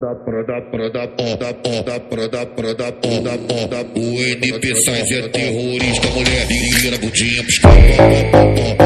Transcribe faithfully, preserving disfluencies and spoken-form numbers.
O N P Sainz é terrorista, mulher, vira budinha pros caras.